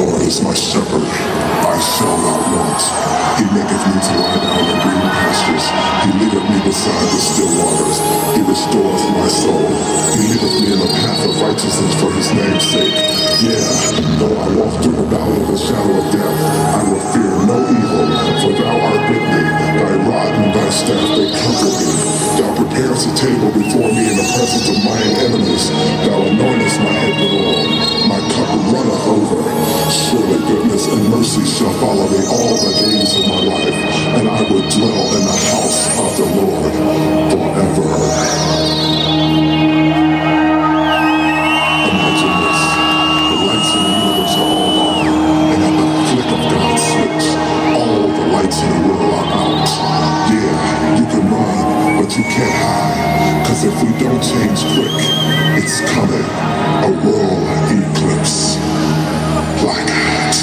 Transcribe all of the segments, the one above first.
Lord is my shepherd, I shall not want. He maketh me to lie down in green pastures. He leadeth me beside the still waters. He restoreth my soul. He leadeth me in the path of righteousness for his name's sake. Yeah, though I walk through the valley of the shadow of death, I will fear no evil, for thou art with me. Thy rod and thy staff, they comfort me. Thou preparest a table before me in the presence of mine enemies. Thou anointest my head with oil. My cup runneth over. Surely goodness and mercy shall follow me all the days of my life, and I will dwell in the house of the Lord forever. Imagine this. The lights in the universe are all on, and at the flick of God's switch, all the lights in the world are out. Yeah, you can run, but you can't hide, cause if we don't change quick, it's coming. A world eclipse. Black hat.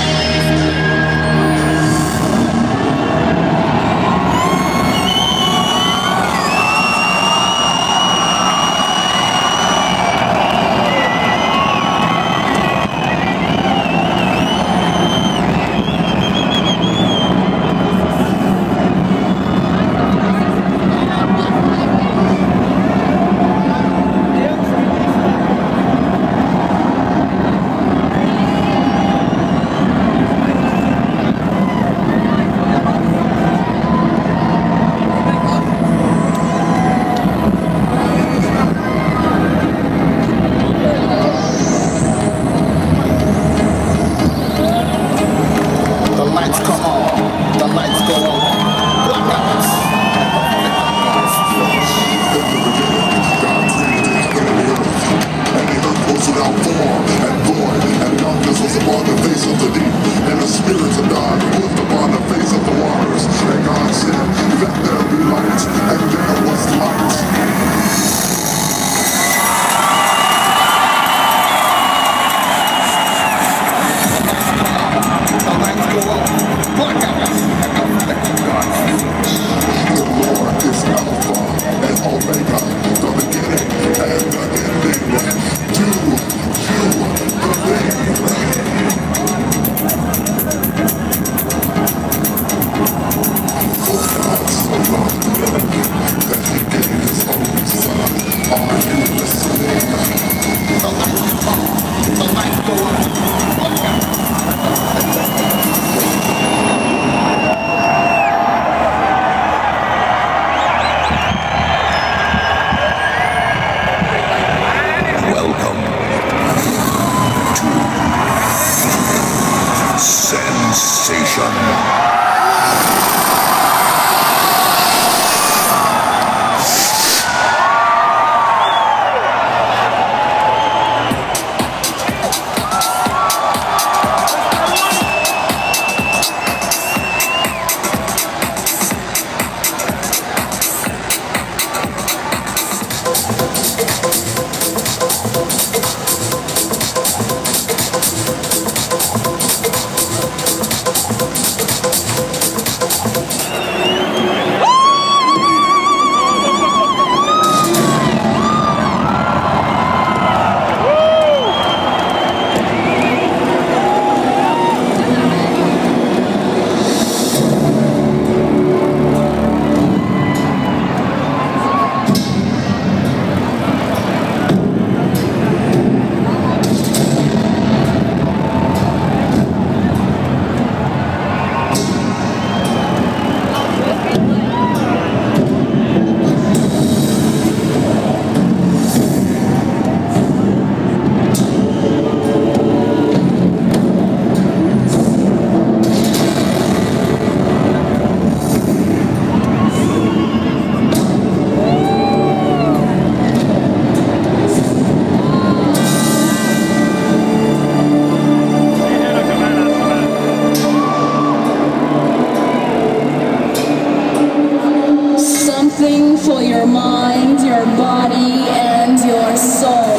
for your mind, your body, and your soul.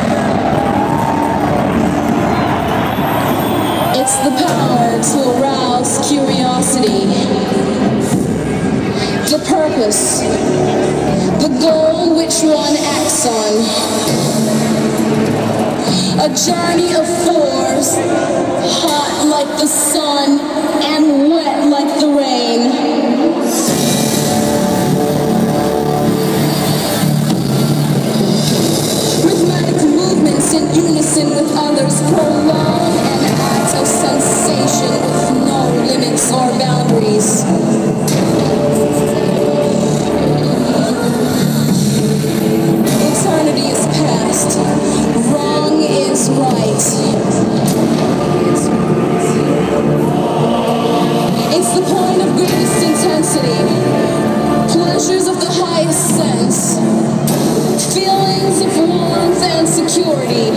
It's the power to arouse curiosity, the purpose, the goal which one acts on. A journey of force, hot like the sun and wet like the rain. Rhythmic movements in unison with others prolong an act of sensation with no limits or boundaries. Eternity is past. Wrong is right. It's the point of greatest intensity. Pleasures of the highest sense. Feelings of warmth and security.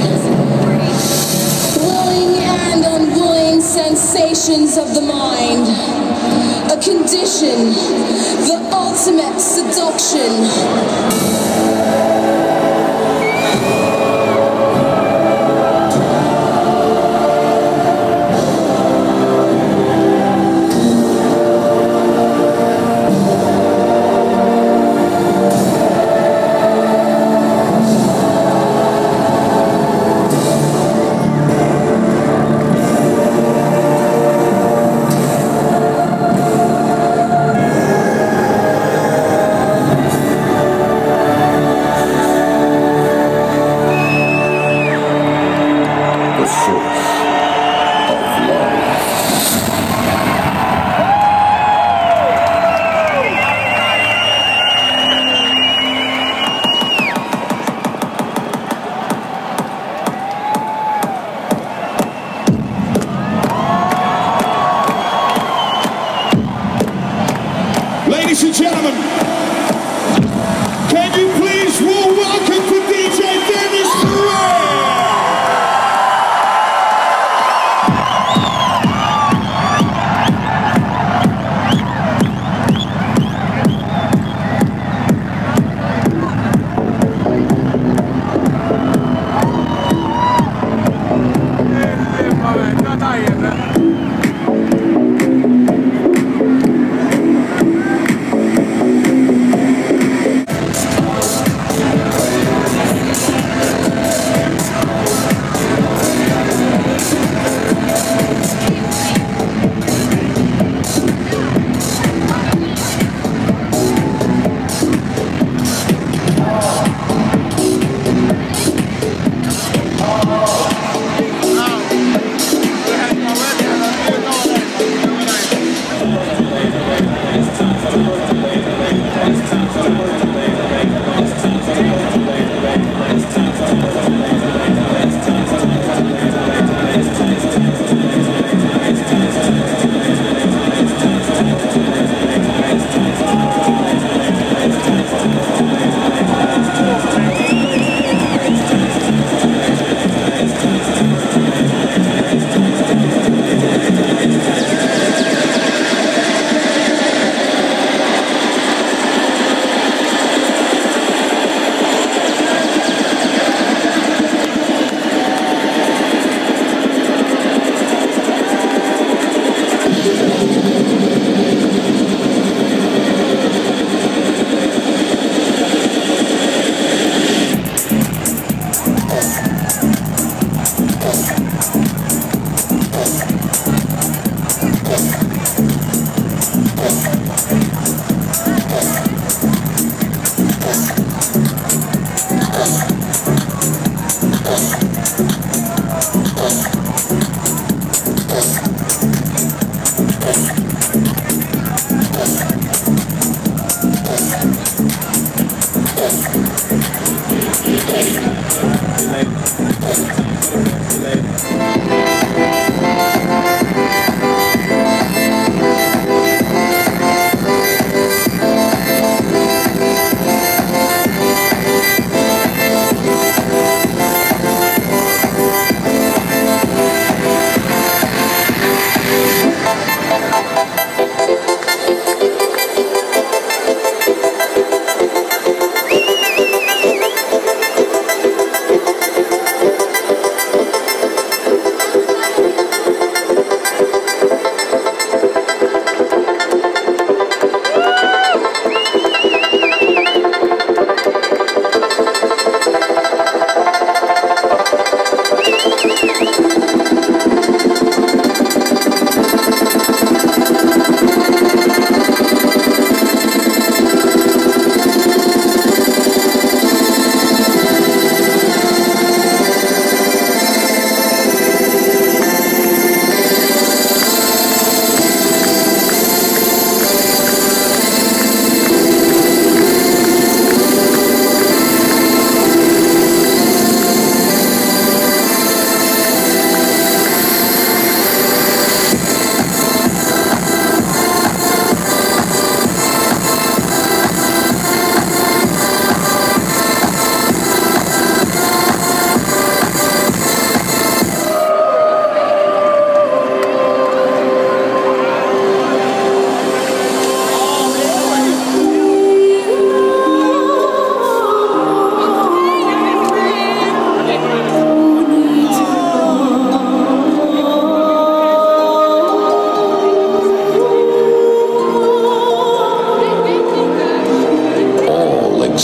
Willing and unwilling sensations of the mind. A condition. The ultimate seduction. Ladies and gentlemen, can you please warm welcome to DJ Dennis Perez?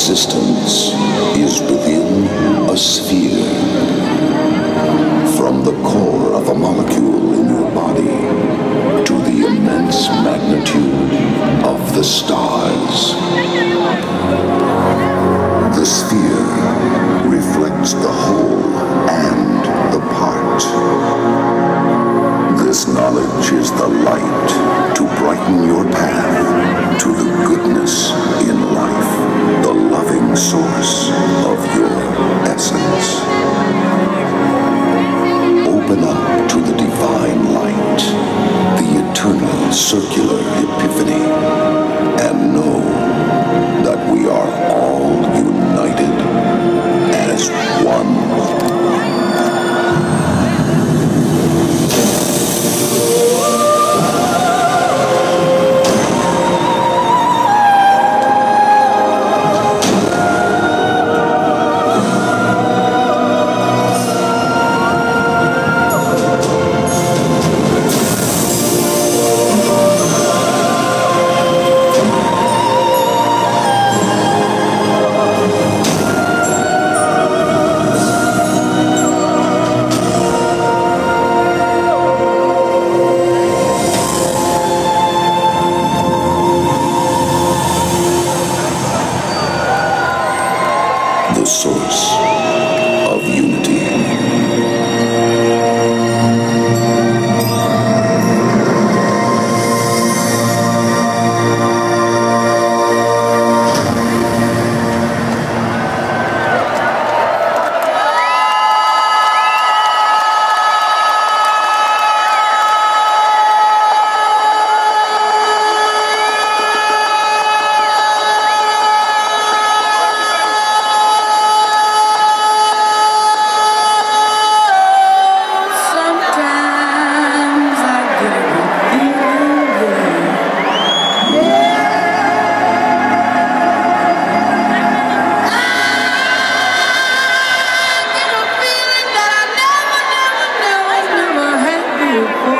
existence is within a sphere. From the core of a molecule in your body to the immense magnitude of the stars. The sphere reflects the whole and the part. This knowledge is the light to brighten your path to the goodness in life, the loving source of your essence. Open up to the divine light, the eternal circular epiphany, and know that we are all united as one. The source of unity. Never had before.